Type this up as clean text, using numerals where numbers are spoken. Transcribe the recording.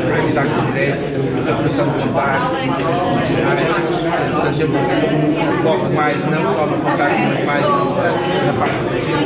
contacto direto, captação de contactos, portanto, eu foco mais não só no contacto, mas mais na parte social.